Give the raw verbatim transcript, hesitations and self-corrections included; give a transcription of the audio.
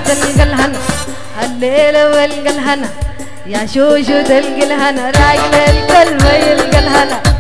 تلقى الهنا الليلة والقى الهنا يا شوشو تلقى الهنا راجل القلب يلقى الهنا